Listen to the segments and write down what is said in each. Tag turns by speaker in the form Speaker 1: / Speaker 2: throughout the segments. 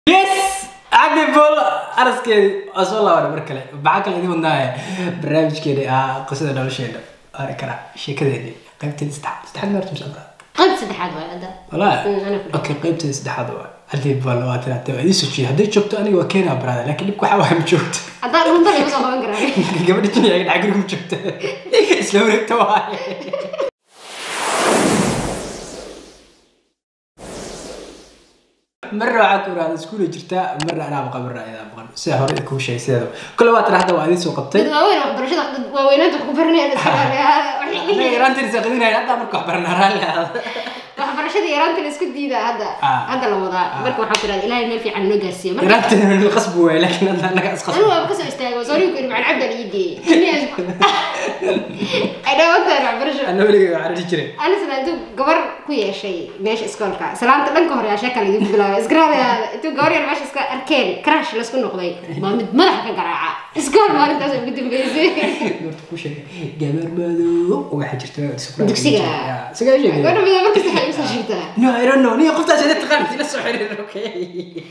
Speaker 1: Yes! عادي بول أرسكي أصلا ولا بركلة بعك اللي ودناه برنامج كده قصة دولة شيء أنا كرا شيء كذا دي قيمتي استحد مرت مش أبغى
Speaker 2: قيمتي استحد ولا
Speaker 1: والله أوكي قيمتي استحد عادي بول واتنا تبعي شيء هدي شفت أنا وكينا برا لكن يبقى حواه مشوت
Speaker 2: هذا المنطقة بس أبغى أقرأ
Speaker 1: قبل الدنيا يعني عقلكم شفت إسلام ركتوها مرة عاكورة هذا سكول جرتا مرة أنا أبغى مرة إذا أبغى سهر كل شيء سهر كل وقت راح دوا هذه سوق قبتين.
Speaker 2: وين برشة وين أنت خبرني أنا
Speaker 1: إيران تنسقدين هاي هذا مركو خبرنا رالي
Speaker 2: برشة إيران تنسكت دي هذا الوضع مركو حاطر إلهي ما في عنه جالسية.
Speaker 1: إيران تنسى القصبة لكن أنا أسقط.
Speaker 2: أنا بس أستاهل صاري يكون مع العبد اللي يجي. أنا وقت أنا برشة.
Speaker 1: أنا بقول عارف تجري.
Speaker 2: أنا سنة قبر كوي شيء ماشي إسكالك سلامت لك قهر يا شكل يجيب بلا إسكال تو قهر يا ماشي إسكال أركان كراش لا سكون نقضي ما راح كقراعة إسكال ما أنت أسوي بدي بيزي.
Speaker 1: نورت كوشة جمر بدو وواحد جرت سكر.
Speaker 2: دكسية.
Speaker 1: سكر جميل.
Speaker 2: أنا بيا مركز تحيي بس شفتها.
Speaker 1: No I don't know نية قفت عشان تقارن تلا سحر أوكي.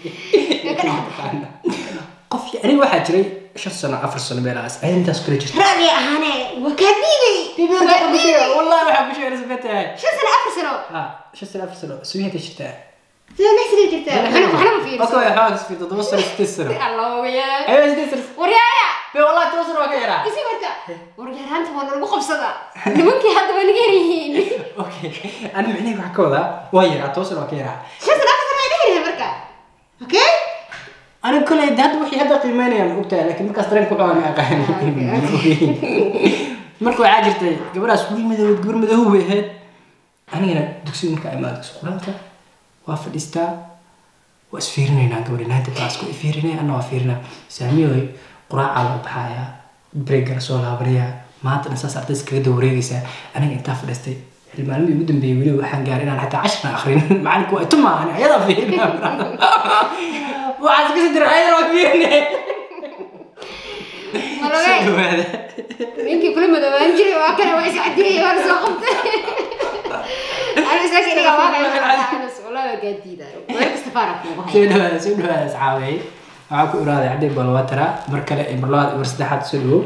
Speaker 1: قف أنا واحد جري شو سنة أفر سنة بلاس أنت سكر جرت.
Speaker 2: رأي أنا وكذبي.
Speaker 1: والله ما أحب شيء رسمتها.
Speaker 2: شو سنة أفر سنة؟
Speaker 1: شو سنة أفر سنة سويها تشتاء.
Speaker 2: لا نحس اللي جرتها. أنا ما في.
Speaker 1: أوكي حاس في تتوصل 6 سنة.
Speaker 2: الله وياك.
Speaker 1: أيوة 6 سنة.
Speaker 2: وريايا.
Speaker 1: والله توصل وكيرا.
Speaker 2: إيش مرتا؟ وريايا أنت ولا المخبص هذا. ممكن حد ما نجريين.
Speaker 1: أوكي أنا معني معك هذا ويرا توصل وكيرا.
Speaker 2: شو سنة أفر سنة نجري مركا. أوكي.
Speaker 1: أنا كل هذا وحي هذا قيماني يعني وقتها لكن مركز ترين كوعني أقاني. مركو عاجرتي قبل أسبوعين قبل مذهوب هاد. أنا دكسين كأمات دكسورانتا وافد إستا وأسفيرني أنا قبل نهاية التاسكو إفيرني أنا وافيرنا ساميوي قراءة على بحايا بريجر سولا بريا ما تنسى أرتس كده وريجسا أنا أنت فلستي المعلومة يبدون بيقولوا وحنقارنا حتى 10 آخرين معلك وقتهم أنا يلا فينا وعايز كذا درعي وافيرني
Speaker 2: شنو
Speaker 1: هذا؟
Speaker 2: يمكن كل ما دمانجري وأكل وإيش عدي وأنا ساقط أنا ساكن لي أنا والله جديدة وأنا استفارك
Speaker 1: شنو هذا أصحابي معاكم إرادة عدي بالوترة مركلة إبرلاد مرسدحات سلو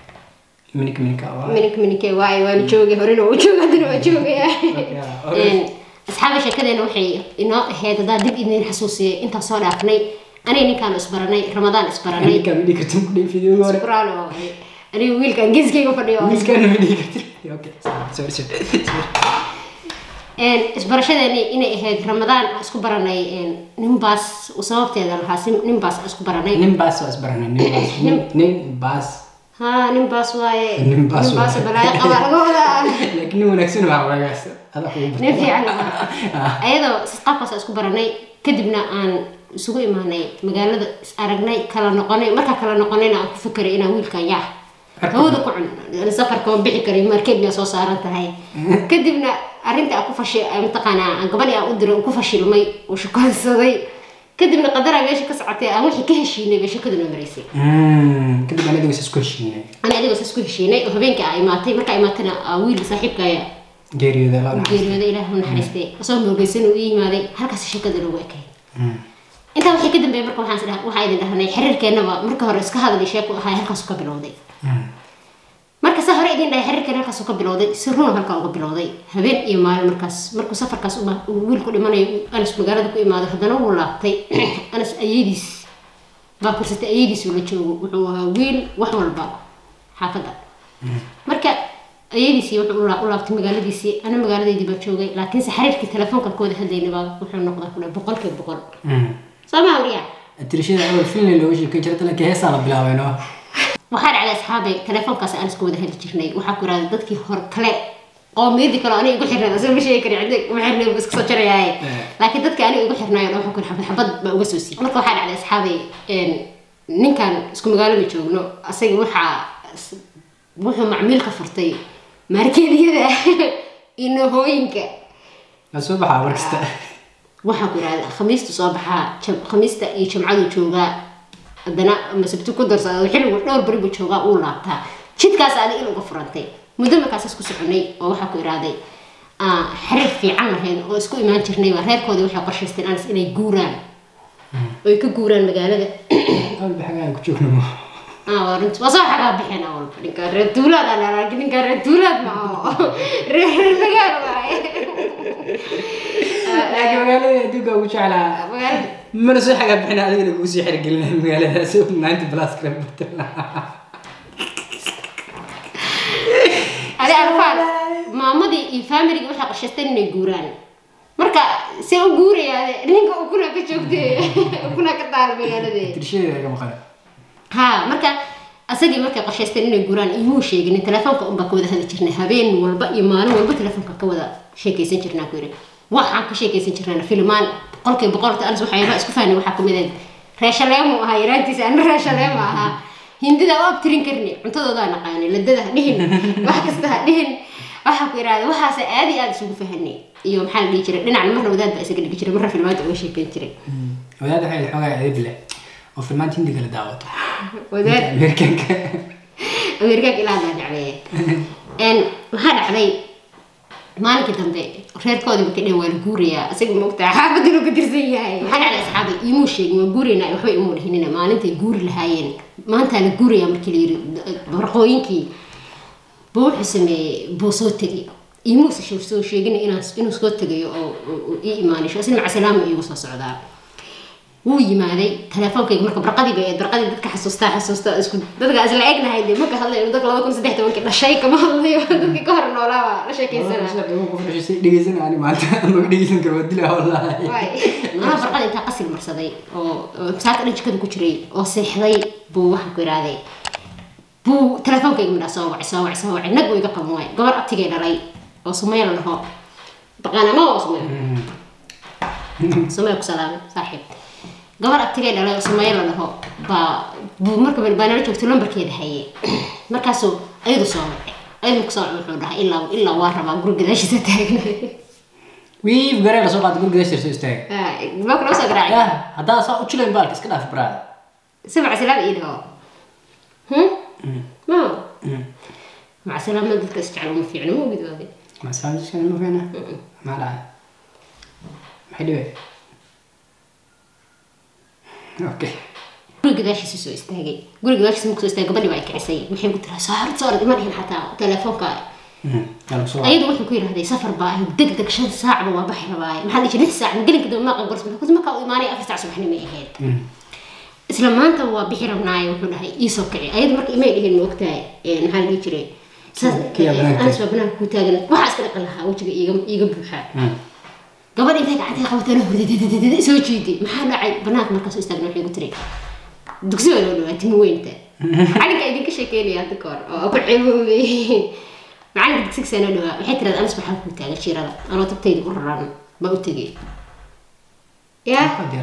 Speaker 1: منك
Speaker 2: واي وأنا شوقي هورينو وشوقي هذا وشوقي أصحابي شكله إنه حي إنه هذا ده دب إني الحسوسية أنت صار أفني أنا إني كان أسبرني رمضان أسبرني
Speaker 1: أنا كان بدي كرتم كل فيديو غير
Speaker 2: أسبرانو أنا ويل كان جيز كي يقفل يوم
Speaker 1: جيز كان بدي كرتم أوكي سوري
Speaker 2: إسبرشة إني هاد رمضان أسكبرني نمباس وصوبت هذا الحاسم نمباس أسكبرني
Speaker 1: نمباس وأسبرني نمباس
Speaker 2: ها نمباس واي
Speaker 1: نمباس
Speaker 2: بلاي قبل
Speaker 1: لكنه نكسر مع وراس هذا هو
Speaker 2: نفي عنه أيضا سقافة أسكبرني كدبنا عن سوق إيماني مقالة أرجني كلا نقني مركا كلا نقنينا أفكر إنا ويل كان يح هو ده كون السفر كون بيحكي كريم مركبني أساس أرنت هاي كدبنا أرنت أكو فشي متقنا قبلي أقدر أكو فشي المي وشكان صدي كدبنا قدر عيش كسعتي أول حكي هالشيء نبي كدبنا مريسي
Speaker 1: كدبنا أنا دوس كل شيء
Speaker 2: أنا دوس كل شيء وهبينك أيماتي مركا أيماتنا ويل صاحبك يا
Speaker 1: جيريو ده لا
Speaker 2: جيريو ده إله من حرستي أصلا مرجسين وإيه ما ذي هالكاس الشيء كده لوجهك أنت وحي كده بيمركم حاسة وحيد ده هني حرر كأنه مركه هرسك هذا اللي شاكو هاي هالكاس كبلودي مركز سفر إيدين ده يحرك كنا كاس كبلودي سرنا هالكاس كبلودي هبين إيمان مركز سفر كاس ويل كل ما أنا اسمه جارد كل ما ده هذا ولا طي أنا أيديس باكر ست أيديس ولا شو ويل وحول الباب حافظة مركز أيديس ولا مجالديسي أنا مجالدي دي بتشوجي لكن سحرت كتلفونك الكود هديني بقى وحنا نقطة كلها بقول سامع وريا
Speaker 1: الترشيد أول فيلم اللي وجهي كجرت لك هي صار بلاوينه
Speaker 2: waxaan على أصحابي تلفونkaas aan isku wada heli jirnay waxa ku raad dadkii hor kale qoomiyadii kale aniga igu xirnaa asal ma sheegi karin cid uma xirnay bas soo jarayay laakiin dadka aniga igu xirnaa waxa ku xabad ba uga soo siiyay marka waxaan على أصحابي ninkan isku magaalo ma joogno asaga wuxuu macmiil ka furtay markeediyada inoo hooyinka
Speaker 1: soo baxaa warkasta
Speaker 2: waxa ku raad khamiista soo baxaa khamiista iyo jimcadu jooga adana masabtu ku darsaday xilligu dhowr bari buu joogaa uu laabtaa jidkaas aad in uga furantay muddo markaas isku soconay oo waxa ku iraaday xiriir fiican lahayn oo isku imaan jirnay reerkoodii waxay qorshaysteen inay guuraan oy ka guuraan magaalada
Speaker 1: أول بحاجة كنت شوفنا
Speaker 2: runti waa soo xagaa bixina walba ninka reer duulaad aan arag ninka reer duulaad ma reer magaalo waaye
Speaker 1: لكن مقالة دوكا وش على من سوي حاجة بحنا عليه اللي كوسي حرق لنا مقالة سوي 90 بلاس كلام
Speaker 2: أنا أعرف مامدي الفاميلي waxay qashasteen inay guuraan marka si uu guuraya ninka uu kuna ka joogtay kuna ka taal magaalada
Speaker 1: ترشيد يا مقالة
Speaker 2: ha marka asagii markay qashasteen inay guuraan iimu sheegin telefoonka umba ka wada hadli jirnay habeen walba iyo maalin walba telefoonka ka wada sheekaysan jirnaa ku yiri waxaan ka sheekaysan jirnaa filmaan qolkay boqorta aan waxyaaba isku faanay waxa kamid ah reeshaleemo aha yaraantiisa aan reeshaleemo aha hindida oo abtirin karni cuntadooda naqaanay ladada dhihin wax kasta dhihin waxa ku yiraahdo waxaas aadi aad isugu fahanay iyo maxaa la dhihi jiray dhinac marna wadaad baa isaga dhigi jiray marna filmaanta uga sheekayn jiray
Speaker 1: wadaad waxay xogaa adeeb leh oo filmaanta hindi kala daawato
Speaker 2: wadaad American ilaa dhacday waxa dhacday maalinka dambe reerkoodii markay dhan wala guuraya asaga ma ogtaa xaafadda uu ka tirsan yahay waxa dhacday asxaabi iimu sheegay waa guurina waxba iimu dhihinina maalintii guuri lahaayeen maanta la guuraya markii la yiri barqooyinkii buu xismee buu soo tagay iimu soo sheegin inuu soo tagay oo ii iimaanayso asna maca salaam iigu soo socdaa wuu yimaaday telefonkayga marka barqadii dadka xasuusta isku dadka isla eegnahay marka hadlayo dadka 2013 dhashay kama hadlayo dadka ka hor noolaa la sheekaysanaa
Speaker 1: dhigeysanaa maanta ma dhigeysan karo dilaa wallahi
Speaker 2: ana barqadii inta qasil marsaday oo saaka dhajkada ku jiray oo seexday buu wax ku iraaday buu telefonkayga midna soo wacay nag way ka qamoy gabar abtigay dhalay oo Soomaaliya la dhaho baqana ma oo Soomaaliya ku salaam saaxiib gabar abtigay dhalay Soomaaliya la dhaho buu marka baanala joogto lambarkeeda hayay markaas ayadu soo wacay ayadu ku soo wuxuu dhahay ilaa waa rabaa guriga gadaashiisa taagnay
Speaker 1: wiif gareer soo qaad guriga gadaashiisa istaag
Speaker 2: ma kula soo garaacay
Speaker 1: hadaa soo u jileen baalka iska dhaaf baraad
Speaker 2: سمع سلام إيده ما مع سلام ما قلت استعلوا مفيعنا مو قد هذه
Speaker 1: مع سلام استعلوا مفيعنا ما لا حلوة اوكي
Speaker 2: قول قداش يسوي استاجي قول قداش اسمك استاجي قبل ما يكعسي محي قلت لها صارت ما لهن حتى تلفونك أيضا وحنا كوير هذا سفر باي دق 5 ساعة وبحر باي ما حد يجي ساعة نقول كده ما قبرت كنت ما كان إيماني 4 ساعة صباحنا ما يهيد إسلام ما أنت هو بحر مناي وحنا هاي يسوكعي أيضا مرك إيماني هي الوقتها يعني هاي اللي يجري أنا سبب بناك كوتاجنا وحاس كده قلها وجه يجيب بحر قبل إنت قاعد خوتنا سوي جدي ما حد عي بنات مركز استغنى في قلت لي دكتور ولا تموين أنت عليك أيديك شكلي يا دكتور أو بعيبه معنا بدك 6 سنة لو حتى أنا أصبح حكم تاجر شيرة أنا تبتدي قرران ما أتجي يا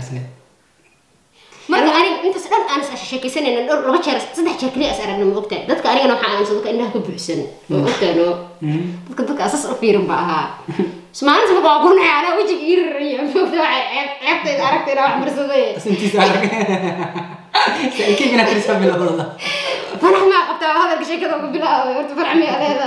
Speaker 2: ما أنت سألت أنا شكل سنة إن لو بتشرس صدق شكلي أسأل أنا مقتنع دتك أنا وحنا صدق إنها كبحسن مقتنع دتك أساس أفير بقى سمعنا سبق أقول أنا وجهي يريم عبت عرفت أنا أحمر صدق
Speaker 1: أنت سألك كيف أنا ترسم بالله
Speaker 2: فرح ما قبت هذا الشيء كذا وقبلها قلت فرح مي هذا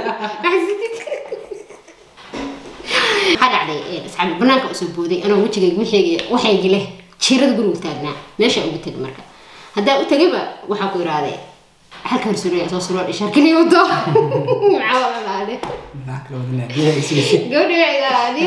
Speaker 2: هذا علي أصحاب بنانك أسبودي أنا وحي له شيرد قلوا تاجنا ماشي أو بتجي مركب هذا أتجيبه وحكوا هذا حكى رسولي أساس سرور إشارة كلي وده معاوضة هذا
Speaker 1: معك لو بدنا
Speaker 2: قولي يا هذه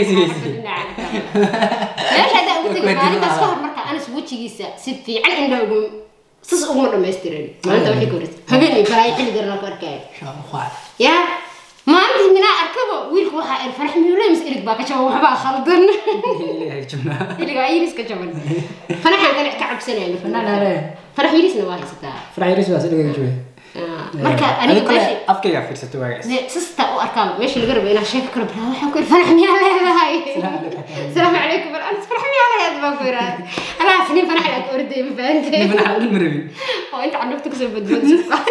Speaker 2: ليش هذا أتجيب أنا بس فهم مركب أنا سويت شيء سفي عن عنده صص أمور ما يسترين ما أنت وحكي كورس هبني فراي حلي درنا كركاي يا ما عندي من أركبه ويلك واحد الفرح ميولا مسألك باك شو وحبا خلطن اللي قاعد يريس كجمل فرح أنا كعب سنة
Speaker 1: لا
Speaker 2: فرح يريس نواهي ستا
Speaker 1: فرح يريس بس اللي جوي
Speaker 2: مركا أنا ماشي
Speaker 1: أفكر يا فرصة تواجس
Speaker 2: ستا وأركب ماشي اللي قرب أنا شايف كرب لا حكوا فرح ميولا هاي السلام عليكم أنا فرح ميولا هذا باكورات أنا سنين فرح لك أردي بفانتي
Speaker 1: فرح المرمي
Speaker 2: وأنت عندك تكسب بدون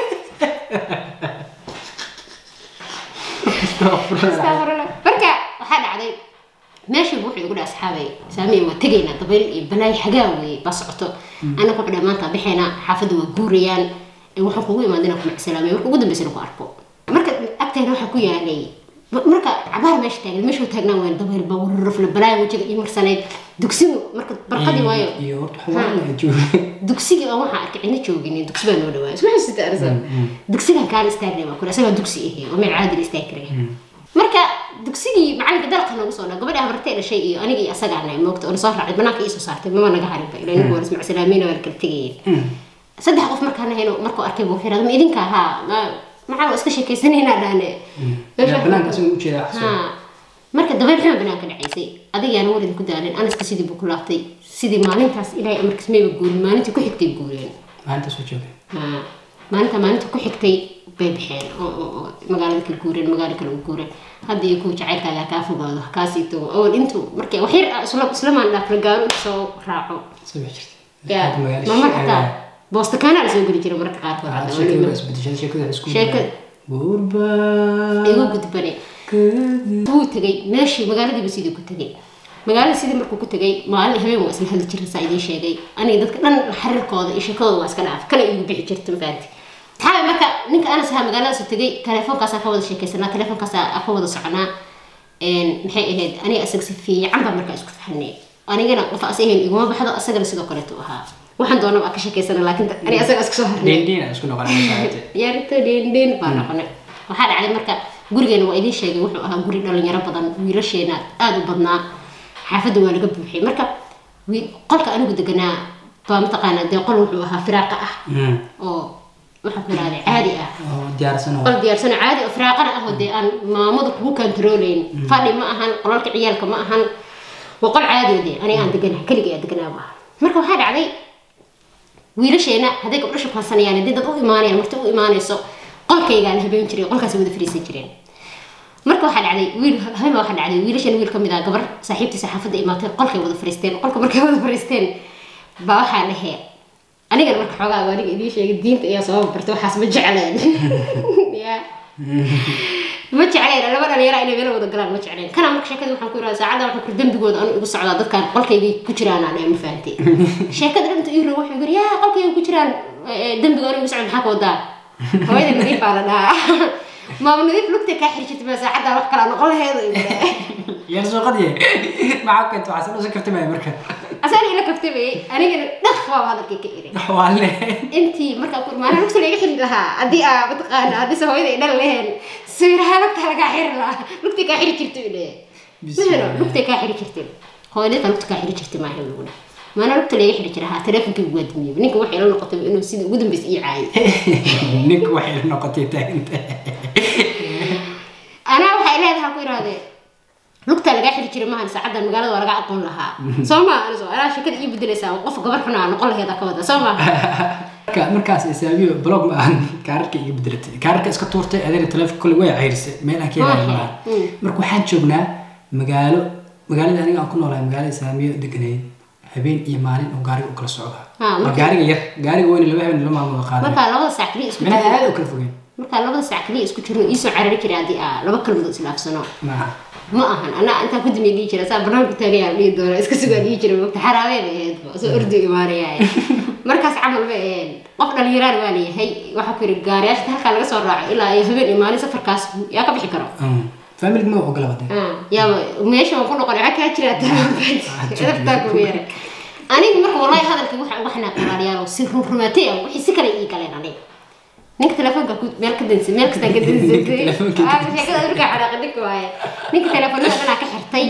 Speaker 2: استغفر الله بركة وحد علي ماشي بوحي يقول أصحابي سامي وتجينا طبيعي بلاي حجاوي بس عطو أنا كنت ما طبيحنا حافظ وجوريان وحقوقي ما عندنا مع سلامي وقدم بس نقاربه مركز أكتر روح كوي يعني marka cabaar meesha taagan meesha taagnaa waan dabeel bawr rafla balaa wajiga iyo marsaneed dugsigu marka barqadii waayo
Speaker 1: iyo horta xawaan joogo
Speaker 2: dugsiga oo waxa arkay in joogin dugsi baan noo dhawaay isma xisita arsan dugsiga kaan istaagnay ma kula asaga dugsi oo meel caadi istaagay marka dugsigii macalinka dalka nagu soo dhaw gabadha habartay dhashay iyo aniga iyo asaga aanay moogto oo soo raacay banaanka ii soo saartay mama naga harin bay ilaa inuu isma salaamiina wal kala tagay saddex qof markaan hayno markuu arkay buu xiraad ma idinka ha maxaa iska sheekaysanayna dhaane
Speaker 1: banaanka soo u jeeda
Speaker 2: marka dabeel xuma banaanka dhacaysay adiga aan warid ku daalin ana iska sidii buu ku laabtay sidii maalintaas ilaahay amarkiis meeba guurin maalintii ku xigtay guureen
Speaker 1: maalintaas soo joogay
Speaker 2: maalinta ku xigtay bay bixeen oo magaalada ka guureen magaalo kale u guureen haddii ku jacaylkaaga ka fogaado kaasito oo intuu markay wax yar islamaan dhaaf la gaaro soo raaco
Speaker 1: soo bixirtay
Speaker 2: ma marka boosta kana la soo geli jiray marka qaar sheekada
Speaker 1: burba
Speaker 2: igu gudbane wuu tagay meeshii magaaladii sidii ku tagay magaalada sidii markuu ku tagay maalin habeen waa isla hadli jiray saa idin sheegay aniga dadka dhan xiriirkooda iyo sheekadooda waa iska dhaaf kale igu bixi jirtay faanti tahay marka ninka ana saha magaalada soo tagay telefoonkaas ka wada sheekaysanaa telefoonkaas ka wada soconaa maxay ahayd aniga asaga si fiican baa markaa isku fahanay anigana qof asaheen iguma baxdo asagana sidoo kale tuu ahaa waxaan doonaa waa ka sheekaysana laakiin ani asaga iska soo harnay
Speaker 1: dindin isku noqonaysaa
Speaker 2: yaarto dindin baa noqonay waxa dhacday marka gurigeena waa idin sheegay wuxuu ahaa guri dhalinyaro badan wiilasheena aad u badnaa xaafadda waa laga buuxiyay marka qolka anigu deganaa baa mataqaanaa dee qol wuxuu ahaa firaaqa ah oo waxa ku yiraahday caadi ah
Speaker 1: oo diyaarsan
Speaker 2: qol diyaarsan caadi oo firaaqana ah oo dee aan maamadu ku controlayn fadhi ma ahan qolalka ciyaalka ma ahan waa qol caadi ah ani aan deganaa kaliya deganaa marka waxa dhacday wiilasheena haday gabdho shaqaysanayaan dad u imaanayaan marti u imaanayso qolkayga la habeen jiray qolkaas wada fariisan jireen marka waxa dhacday waxa dhacday wiilashan wiil kamid ah gabar saaxiibtiisa xaafadda imaatay qolkay wada fariisteen qolka markay wada fariisteen baa waxa dhahay aniga marka xogaa aniga idin sheegay diinta ayaa soo bartay waxaas ma jecleen ya ma jecleen laba dhalinyaro inay meel wada galaan ma jecleen kana marka sheekada waxaan ku yiraahdaa saacada waxaan ku dambigooda anu igu socdaa dadkan qolkayga ku jiraan aan ma fahanteen sheekada dhantu iyo wuxuu yiri yaa qolkayga ku jiraan dambigooda igu socdaa maxaa ka wadaa hooyada nadiif baa la dhahaa maama nadiif lugta ka xirjitay ma saacada wax kala noqon laheedo
Speaker 1: yar soo qadiye maxaa ka inta waxaan soo kaftay marka
Speaker 2: asal ila kaftay aniga dhaq waa hadalkii ka iray
Speaker 1: waale
Speaker 2: intii marka ku maana lugta laga xiri lahaa hadii aad mataqaan hadii soo hooyada dhan leheen sawiraha lugta laga xiri lahaa lugta ka xiri jirtay bismillah lugta ka xiri jirtay hooyada lugta ka xiri jirtay ma lagu dhahay maana lugta laga xiri jiray telefoonka ugu admiyay ninka waxa ila noqotay inuu sidii ugu dambeys ii caayay
Speaker 1: ninka waxa ila noqotay taaganta
Speaker 2: ana waxa ilaahay ku iraade lugta laga xiri jiray maahan saacada magaalada waa laga aqoon lahaa Soomaa ana shakad ii bedelaysaa qof gabar xuna noqon laheeda ka wada Soomaa
Speaker 1: markaas isaabiyo blog ma aan kaarka ii bedelatay kaarka iska tuurtay adeer telefoon kale way cayrisay meel aan keenay marka waxaan joognaa magaalada aniga aan ku noolahay magaalada Saamiyo deganay habeen iyo maalin oo gaariga u kala socda gaariga weyn laba habeen lama maamulo qaaday
Speaker 2: marka labada saac kaliya isku
Speaker 1: mana aad u kala fogeen
Speaker 2: marka labada saac kaliya isku jiro ii soo carari jiray hadii laba kalmood islaafsano ma ahan ana inta ku dimay jiray saa barnaamij taagay aan dhigi doono iska sugaa dhigi jiray waqti xaraabay ahayd soo ordi imaanayay markaas camal bay qof dhalinyaro waa leeyahay waxa ku yiri gaariyaasha halka laga soo raaco ilaa ay habeen imaanay safarkaas yaa ka bixi karo
Speaker 1: family ma ogala waday
Speaker 2: yaa meesha waan ku noqonay waxa ka jira tabta ku yeeray aniga marka wallahi hadalkii waxna qaraariyaalo si rumaatay wixii si kale ii galeen aniga ninka telefoonka ku meel ka dansi meel kasta ka dansi sheekada urka xaraaqadii ku waay ninka telefoonada ana ka xirtay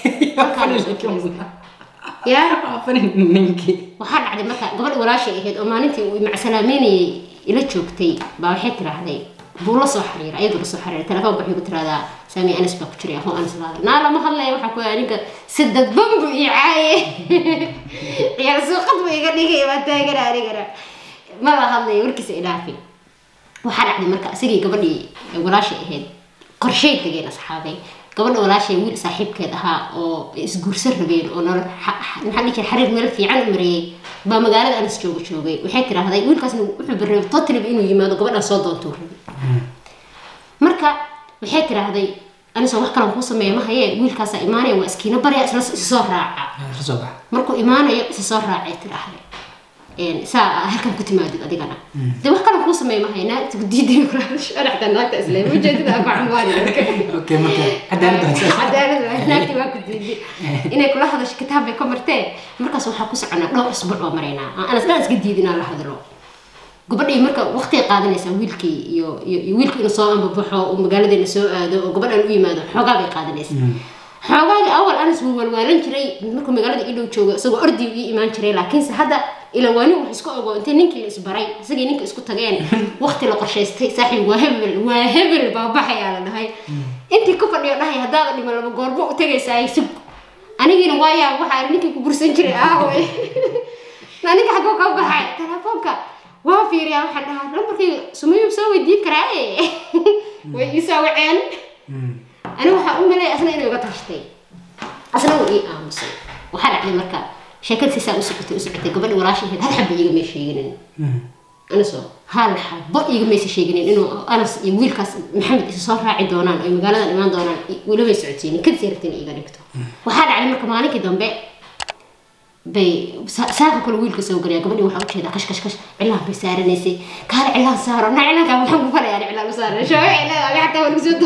Speaker 2: ya
Speaker 1: ninki
Speaker 2: waxa dhacday marka gabadh walaashay ahayd oo maalintii uu macsalaameenay ila joogtay baa waxay tiraahday buu la soo xiriir ayadu la soo xiriir telefoon baa ku tiraahdaa Saami Anas baa ku jiray oo Anas la ma hadlay waxa ku aniga sidad bambu ii caaye ciyaar suuqad way iga dhigay waa taageer aniga ma la hadlay warkiisa ilaafi waxa dhacday marka asigii gabadhii walaashay ahayd qorsheey dageen asxaabay gabadha walaashay wiil saaxiibkeed ahaa oo isguursan rabeen oo maxaa dhigay xariir meel fiican u mariyay ba magaalada Anas joogay waxay tiraahday wiilkaasna wuxuu barnaamij totally inuu yimaado gabadha soo doonto marka waxay tiraahday Anas wax kale ku sameeyay ma hayee wiilkaas iimaanay waa iskiina bari isla soo raaca markuu iimaanayo isla soo raacay tiraahday saa halkan ku timaadid adigana de wax kale ku sameey ma hayna diiday kula sharaxda naagta islaam ujeedada ku camwaan
Speaker 1: okay marka
Speaker 2: cadaalad naagti waa ku diiday inay kula hadasho kitaab ay ka martay markaas waxa ku soconaa dhowr isbuuc oo marayna ana iska diidina la hadlo gabadhii marka waqti qaadanaysa wiilkii iyo wiilkii inuu soo ambaxo oo magaaladeena soo aado oo gabadhan u yimaado xogaa bay qaadanaysa xoogaaga awal aan isku walwaalan jiray marka magaalada idhow joogo isagoo ordi u iimaan jiray laakiin hadda ila waani wax isku ogo inta ninkii la isbaray isagii ninka isku tageen waqti la qorshaystay saaxiib waa hebel baabaxaya la dhahay intii ku fadhiyo dhahay hadaa dhimo laba goorbo u tagaysay sub anigina waaya waxa ninkii ku bursan jiray way ninka xagoo ka baxay telefoonka waa fiiriya waxa dhahay lambarkii sumayo soo weydiin karaa way isawceen أنا وحأقوم بلاقي أصلاً إنه يقطعشتي أصلاً هو إيه مسلم وحرق لي مركب شكل سيساء وسكتي قبل وراشي هذا حب يجي ماشي يجنن أنا سو هذا حب يجي ماشي شيء يجنن إنه أنا يقول كاس محمد صار راعي دونان أي مقالة الإيمان دونان ولا بيسعتيني كل سيرتني إيجا نكتو وحرق على مركب ماني كده ساق كل ويل كسو قرية قبل يوحوا كذا كش علاه بيسار نسي كان علاه صار أنا علاه كان محمد فلا يعني علاه صار شو علاه أبي حتى هو نسيت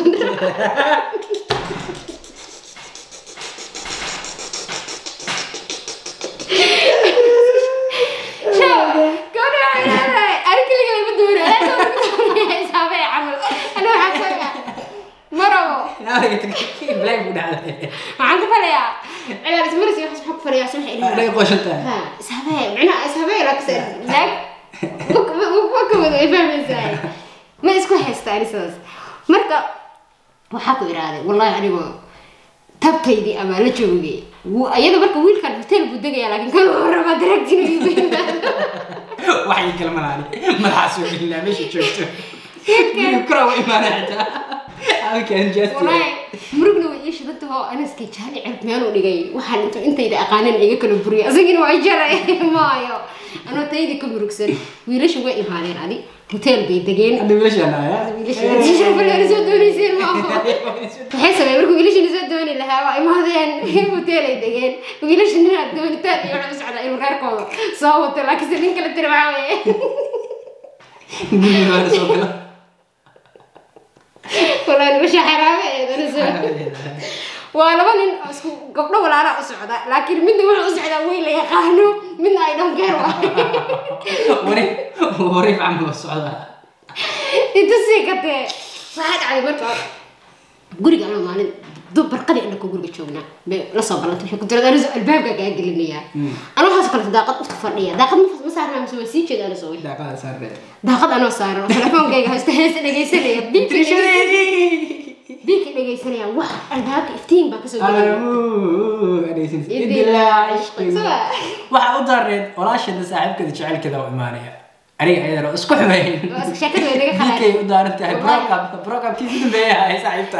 Speaker 1: بلاي بود عليه
Speaker 2: معك فليا على اسمر سي حق فريا سمح لي
Speaker 1: لا قوشنت
Speaker 2: ها سابي معنا سابي لك لاك وكم يفهم ازاي ما اسكو حستاني سوس marka waxa ku iraaday wallahi anigu tabkaydi ama la joogay ayada marka wiilkan hotel buu degaya laakiin kan raba diragtiinay
Speaker 1: waxay kalmanaani madaxaas oo ilaa meesha joogto كيف كراوي ما نحتاج كان جاستي
Speaker 2: والله مرقنا وإيش بنته أنا سكيتشاني عرفت ماله اللي جاي وحال أنت إذا أقانن إيجا كانوا بري أزين وعجرة ما يا أنا تيجي كمركسر ويلش هو إيمانين عادي هوتيل بيدقين
Speaker 1: أنا ويلش أنا يا
Speaker 2: ويلش تشوف اللي رزق دوني يصير ما هو حسب يقولوا ويلش رزق دوني لها ما هذين هوتيل يدقين ويلش إننا دوني تاني يوم بس على إنه غير كذا صوت لكن سنين كلا تربعوي والله مش حرامي أنا سوي وأنا من أسكو قبل ولا أنا أسعد لكن من دون أسعد وين اللي يقانو من أيضا كيروا
Speaker 1: وريف عمو السعودة
Speaker 2: أنت سيكتة صحيح على مركب قولي أنا ما دب برقدي أنك قولي تشوفنا لا صبر لا تحكي كنت أنا الباب قاعد قال أنا خلاص كنت داقت أفتفرني داقت ما صار مسوي سيء كذا أنا سوي
Speaker 1: داقت صار
Speaker 2: داقت أنا صار تلفون قاعد هستهز أنا جاي سريع بيك اللي جاي سريع واه الباب إفتين بقى سوي
Speaker 1: أنا يسنس إدلا عشق واحد أضرر ولا شيء صاحب كذا شعل كذا وإيمانية أريح أيضا اسكو حمين
Speaker 2: بس شكله يدك خلاص
Speaker 1: كي أضرر أنت بروكاب كيف تبيها هاي صاحبتها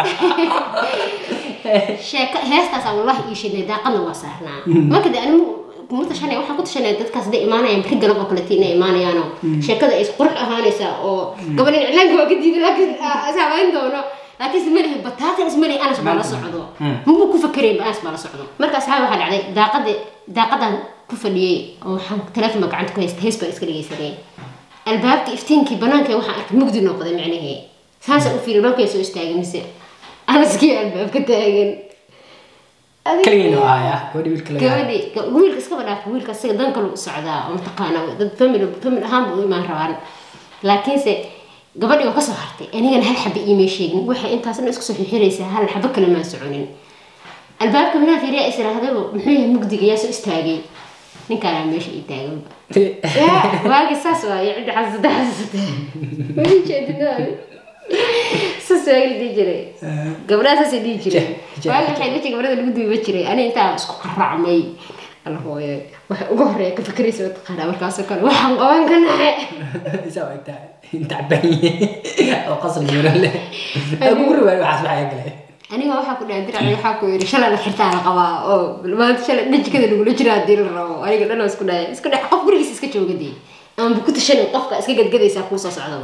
Speaker 2: شك هسه والله إيش اللي داقنا وصحنا ما كده أنا كنت شنو واحد كنت شنو تذكر صدق إيمانية يمكن قلبه كلتين إيمانية أنا شكله إيش قرح أهانسة أو قبل الإعلان هو جديد لكن أسمعين دونه لكن اسمه بطاطا اسمه أنا سبحان صعدوا مو بكفكرين بس سبحان صعدوا مركز هاي واحد عليه داقد كفلي أو حن تلف مقعد كويس تهيس بس كذي يسري الباب كيفتين كي بنانك واحد مقدر نقدر يعني هي ساسة وفي الباب يسوي استاجن مسير أنا سكي الباب كتاجن
Speaker 1: كلينو آية ودي بالكلام
Speaker 2: كودي ويل كسكبر لا ويل كسر دان كلو سعداء ومتقانا ضد فمن أهم ما روان لكن سي قبل يوم كسر حرتي أنا هل حب إيمي شيء وحي أنت أصلا اسكت في حريسة هل حبك كلام سعونين الباب كمان في رئيس هذا محيه مقدق ياسو استاجي نكان عم يشي يتاجم يا باقي ساسوا يعد حزة ما يجي دناي ساسوا يجي ديجري قبل أساس ديجري باقي حين بيجي قبل هذا الجدو يبشري أنا أنت اسكو قرع مي الله هو وقهري كفكري سويت قرع مركز كان وحن قوان كان
Speaker 1: يسوي أنت عباني أو قصر جورله أقول له حاسب حاجة
Speaker 2: أنا waxa ku dhaandir waxa ku yiri shalay la xirtaan qaba oo maanta shalay dhijkada lagu jiraa dir rabo aniga dhan isku dhaay qof gurigiisa iska joogay aan ku tashan qofka iska gadgadaysa ku soo socdo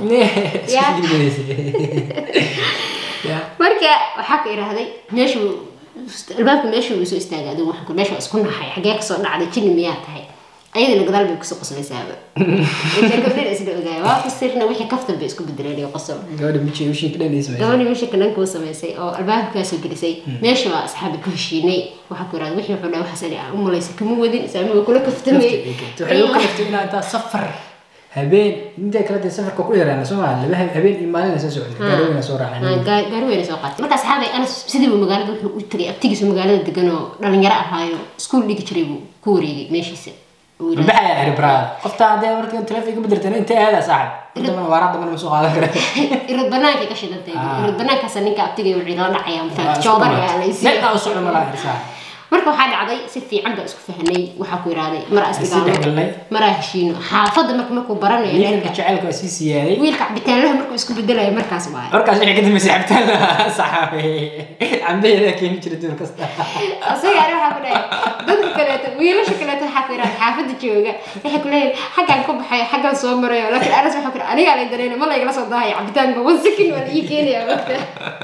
Speaker 2: ya marka waxa ka iraaday meeshu albaabka meeshu soo istaagay wax ku meeshu isku naxay xagee ka soo dhacday jin miyaa tahay ayadana gadaal bay kusoo qoslaysaaba inta gabdhaha isla ogaay waa fasirna wixii kaftan bay isku bedeleen qosol
Speaker 1: gabadha michi wixii ka dhanaysa
Speaker 2: gabadha michi ka dhanku samaysay oo albaabka soo gelisay meesha waa asxaabi ku heshiinay waxa ku yiraahdo wixii wuxuu dhaw xasali ah umalaysa kama wadin saamiga kula kaftamay
Speaker 1: waxay u kalaftay inaa safar habeen inta kala safarka ku yaraana Soomaaliya laba habeen imaanin soo socday gaarweyna soo raacay
Speaker 2: gaarweyna soo qaatay marka asxaabay ana sidii magaalada wuxuu u tagay abtigiisa magaalada degan oo dhalinyaro ahaayo iskuul dhigi jiray buu ku wareegay meeshiisa
Speaker 1: بحياة عربرا قفتا عادي أمريكا تلفي قبل درتين أنت هذا صاحب أنت من وراء ضمن مسوق هذا كره
Speaker 2: يرد بناك كشيء ده يرد بناك سنين كأبتدي وعيران عيام فجوبر يعني يصير
Speaker 1: لا أوصل مراحل صاحب
Speaker 2: marka waxa dhacday si fiican baa isku fahanay waxa ku yiraahday mar asdigaano mar heshiino xaafada markuu baranayo
Speaker 1: leerka jaceelka si siyaaday
Speaker 2: wiilka cabitaanlaha markuu isku bedelayo markaas waay
Speaker 1: markaas wixii kadib si cabitaanlaha saxaabi cambeeyada keen jiray dur kasta
Speaker 2: asaga waxa ku dhaay dadka kale wiilasha kale waxa ku yiraahday xaafada jooga waxa ku leeyahay xagan ku baxay xagan soo marayo laakiin anas waxa ku aniga la dareeno ma la igala soo daahay cabitaanka wan sakin wala ii keenaya waqti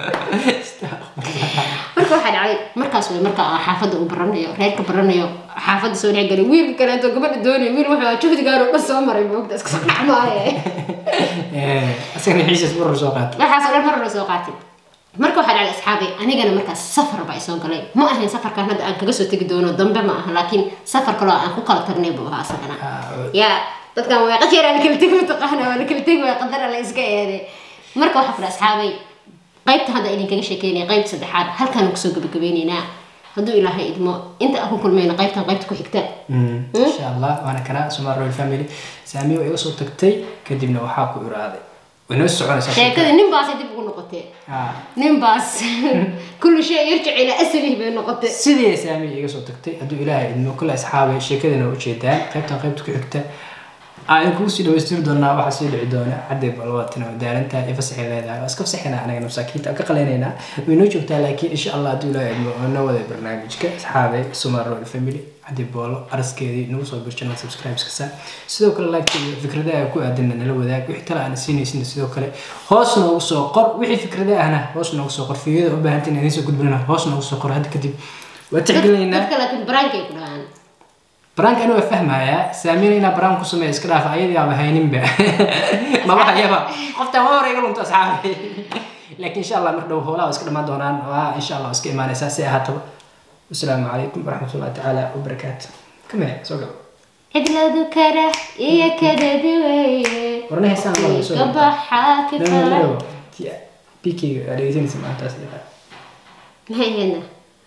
Speaker 2: marka waxa dhacday markaas way marka xaafada u baranayo reerka baranayo xaafada soo dhigay wiilka kale inta gabadha doonay wiil wuxuu juhdi gaar oo soo maray moogta iska soo dhacmaaye
Speaker 1: asagana xiisas mar soo qaatay
Speaker 2: waxa soo mar soo qaatay marka waxa dhacay asxaabi anigana markaas safar baa soo galay ma ahayn safarkan hadda aan kaga soo tagi doono dambe ma aha laakiin safar kale aan ku kala tagnay buu ahaa asagana ya dadkan way qashiran kala tagi taqaana wala kala tagi way qadar la iska eeday marka waxa ku asxaabi qaybta hadda idin kaga sheekeynay qayb saddexaad halkan ku soo gabagabeynayna haduu ilaahay idmo inta aku kulmayna qaybta ku xigta
Speaker 1: insha Allah waana kana Soomaali Royal Family saamiyo ay soo tagtay kadibna waxa ku iraaday wana soconaysa
Speaker 2: sheekada nin baas dib ugu noqotay nin baas kullu shay yarjic ila aslihi bay noqotay
Speaker 1: sidii saamiyo iga soo tagtay haduu ilaahay idmo kula asxaabay sheekadana u jeedaan qaybta ku xigta aan ku sii dhaweystir doonaa waxa sii dhici doona cadday balwaatina daaranta ee fasaxay leedahay iska fasaxina anaga nafsakiinta ka qaleynayna wayno joogtaa laakiin insha Allah haduu ilaahay idmo wada barnaamijka asxaabay Soomaali Royal Family cadday boolo araskeedii nagu soo birjana subscribe ka saa sidoo kale like iyo fikradaha ku aadan nala wadaag wixii tala aan siinaysin sidoo kale hoos noogu soo qor wixii fikradaha ahna hoos noogu soo qor fiidada u baahantiin inay soo gudbinana hoos noogu soo qor hadda kadib waa tixgelinayna
Speaker 2: dadka laakiin barankay ku dhahan
Speaker 1: برانك أنا أفهمها يا سامين أنا برانك كسمة إسكراف عيدي على هاينين بقى ما بقى يبا قفت ما ورا يقولون تصحابي لكن إن شاء الله مردو هولا وإسكرا ما دونان وإن شاء الله إسكرا ما نساسي هاتوا والسلام عليكم ورحمة الله تعالى وبركاته كم هي سوقا
Speaker 2: إدلا ذكره إيه كذا دوي
Speaker 1: ورنا هسان الله سوقا
Speaker 2: كبحات
Speaker 1: لا بيكي ريزين سمعت أسئلة
Speaker 2: ما هي هنا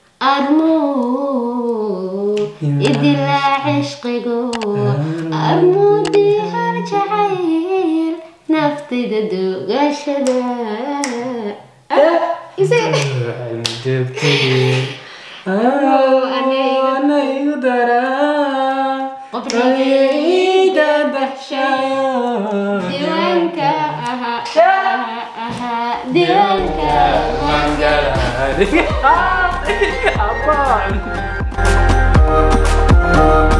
Speaker 2: أرمود إدلا عشقكو أرمودي هالجعيل نفتي ددو غشدا يصير أنا
Speaker 1: يقدر
Speaker 2: قبري
Speaker 1: دهشايا
Speaker 2: ديوانك ديوانك
Speaker 1: وانجلا